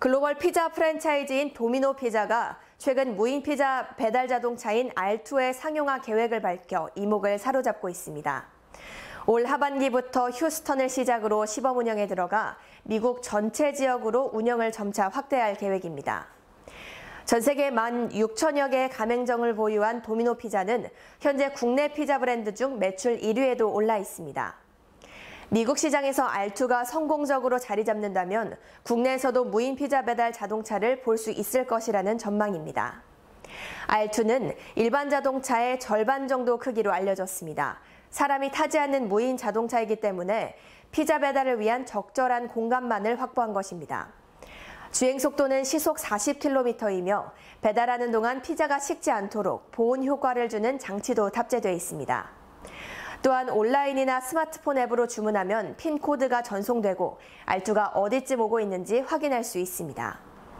글로벌 피자 프랜차이즈인 도미노 피자가 최근 무인 피자 배달 자동차인 R2의 상용화 계획을 밝혀 이목을 사로잡고 있습니다. 올 하반기부터 휴스턴을 시작으로 시범 운영에 들어가 미국 전체 지역으로 운영을 점차 확대할 계획입니다. 전 세계 16,000여 개의 가맹점을 보유한 도미노 피자는 현재 국내 피자 브랜드 중 매출 1위에도 올라 있습니다. 미국 시장에서 R2가 성공적으로 자리 잡는다면 국내에서도 무인 피자 배달 자동차를 볼 수 있을 것이라는 전망입니다. R2는 일반 자동차의 절반 정도 크기로 알려졌습니다. 사람이 타지 않는 무인 자동차이기 때문에 피자 배달을 위한 적절한 공간만을 확보한 것입니다. 주행 속도는 시속 40km이며 배달하는 동안 피자가 식지 않도록 보온 효과를 주는 장치도 탑재되어 있습니다. 또한 온라인이나 스마트폰 앱으로 주문하면 핀 코드가 전송되고 R2가 어디쯤 오고 있는지 확인할 수 있습니다.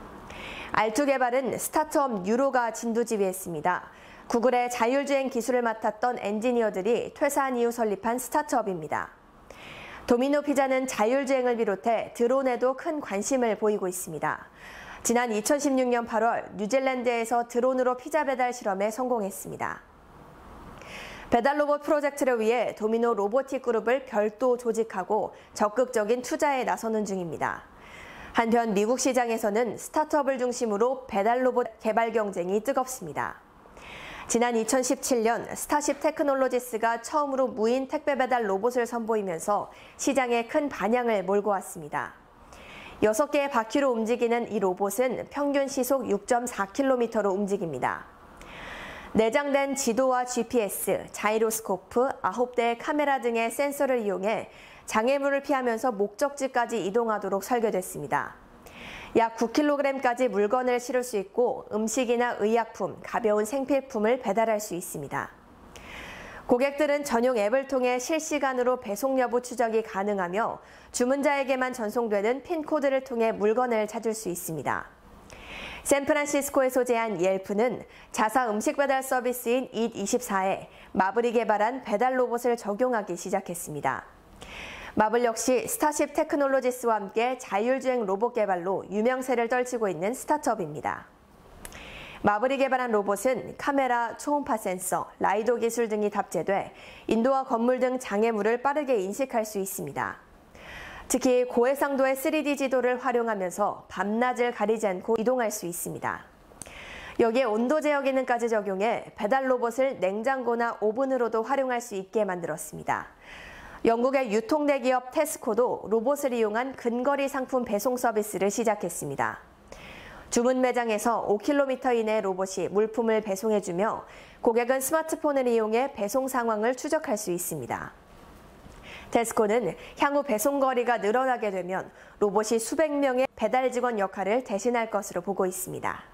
R2 개발은 스타트업 뉴로가 진두지휘했습니다. 구글의 자율주행 기술을 맡았던 엔지니어들이 퇴사한 이후 설립한 스타트업입니다. 도미노 피자는 자율주행을 비롯해 드론에도 큰 관심을 보이고 있습니다. 지난 2016년 8월 뉴질랜드에서 드론으로 피자 배달 실험에 성공했습니다. 배달 로봇 프로젝트를 위해 도미노 로보틱 그룹을 별도 조직하고 적극적인 투자에 나서는 중입니다. 한편 미국 시장에서는 스타트업을 중심으로 배달 로봇 개발 경쟁이 뜨겁습니다. 지난 2017년 스타쉽 테크놀로지스가 처음으로 무인 택배 배달 로봇을 선보이면서 시장에 큰 반향을 몰고 왔습니다. 6개의 바퀴로 움직이는 이 로봇은 평균 시속 6.4km로 움직입니다. 내장된 지도와 GPS, 자이로스코프, 9대의 카메라 등의 센서를 이용해 장애물을 피하면서 목적지까지 이동하도록 설계됐습니다. 약 9kg까지 물건을 실을 수 있고 음식이나 의약품, 가벼운 생필품을 배달할 수 있습니다. 고객들은 전용 앱을 통해 실시간으로 배송 여부 추적이 가능하며 주문자에게만 전송되는 핀코드를 통해 물건을 찾을 수 있습니다. 샌프란시스코에 소재한 옐프는 자사 음식 배달 서비스인 잇24에 마블이 개발한 배달 로봇을 적용하기 시작했습니다. 마블 역시 스타쉽 테크놀로지스와 함께 자율주행 로봇 개발로 유명세를 떨치고 있는 스타트업입니다. 마블이 개발한 로봇은 카메라, 초음파 센서, 라이도 기술 등이 탑재돼 인도와 건물 등 장애물을 빠르게 인식할 수 있습니다. 특히 고해상도의 3D 지도를 활용하면서 밤낮을 가리지 않고 이동할 수 있습니다. 여기에 온도 제어 기능까지 적용해 배달 로봇을 냉장고나 오븐으로도 활용할 수 있게 만들었습니다. 영국의 유통대기업 테스코도 로봇을 이용한 근거리 상품 배송 서비스를 시작했습니다. 주문 매장에서 5km 이내 로봇이 물품을 배송해주며 고객은 스마트폰을 이용해 배송 상황을 추적할 수 있습니다. 테스코는 향후 배송 거리가 늘어나게 되면 로봇이 수백 명의 배달 직원 역할을 대신할 것으로 보고 있습니다.